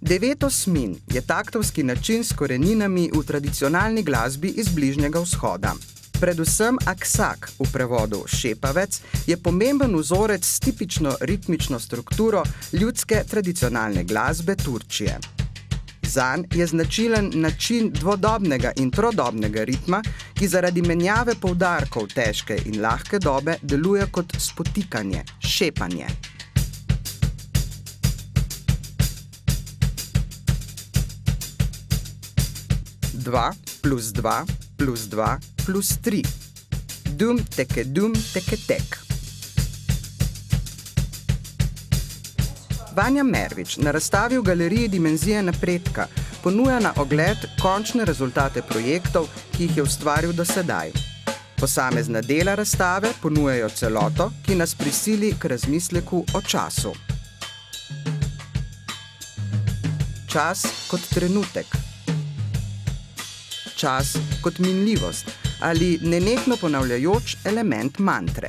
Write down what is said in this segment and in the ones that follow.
9 osmin je taktovski način s koreninami v tradicionalni glasbi iz Bližnjega vzhoda. Predvsem aksak, v prevodu šepavec, je pomemben vzorec s tipično ritmično strukturo ljudske tradicionalne glasbe Turčije. Zanj je značilen način dvodobnega in trodobnega ritma, ki zaradi menjave poudarkov težke in lahke dobe deluje kot spotikanje, šepanje. Dva plus dva plus dva plus tri. Dum teke tek. Vanja Mervič na razstavi v Galeriji Dimenzije napredka ponuja na ogled končne rezultate projektov, ki jih je ustvaril do sedaj. Posamezna dela razstave ponujajo celoto, ki nas prisili k razmisleku o času. Čas kot trenutek. Čas kot minljivost ali nenehno ponavljajoč element mantre.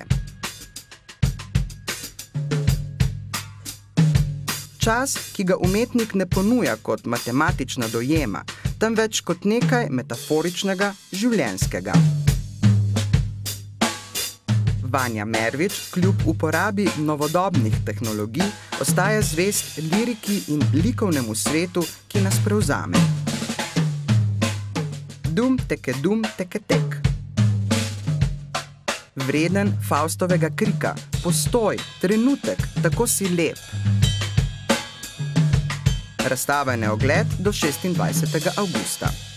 Čas, ki ga umetnik ne ponuja kot matematična dojema, temveč kot nekaj metaforičnega, življenjskega. Vanja Mervič kljub uporabi novodobnih tehnologij ostaja zvest liriki in likovnemu svetu, ki nas prevzame. Dum teke tek. Vreden Faustovega krika, postoj, trenutek, tako si lep. Razstava je na ogled do 26. avgusta.